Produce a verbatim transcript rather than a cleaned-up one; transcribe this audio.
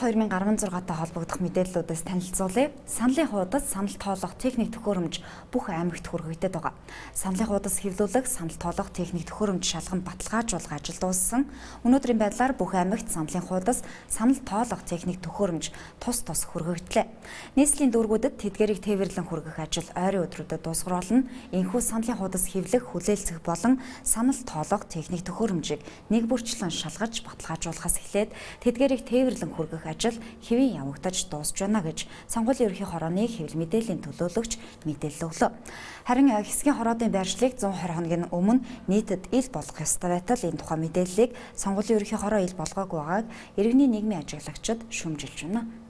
хоёр мянга арван зургаатай холбогдох мэдээллүүдээс танилцуулъя. Саналын хуудас санал тоолох техник төхөөрөмж бүх аймагт хүргэгдээд байгаа. Саналын хуудас хэвлүүлэх, санал тоолох техник төхөөрөмж шалган баталгаажуулах ажил дууссан. Өнөөдрийн байдлаар бүх аймагт саналын хуудас санал тоолох техник төхөөрөмж тус тус хүргэгдлээ. Нийслэлийн дүүргүүдэд тэдгэрийг тээвэрлэн хүргэх ажил ойрын өдрүүдэд дуусгарлана. Энэхүү саналын хуудас хэвлэх, хүлээлцэх болон санал тоолох техник төхөөрөмжийг нэг бүрчлэн шалгаж баталгаажуулахаас эхлээд тэдгэрийг тээвэрлэн хүргэх ажил хэвийн явагдаж дуусж байна гэж сонгуулийн ерөнхий хорооны хэвлэл мэдээллийн төлөөлөгч мэдээлэл өглөө. Харин хэсгийн хороодын байршлыг зун хорь хоногийн өмнө нийтэд ил болгох ёстой байтал энэ тухай мэдээллийг сонгуулийн ерөнхий хороо ил болгоогүй байгааг иргэний нийгмийн ажиглагчид шүүмжилж байна.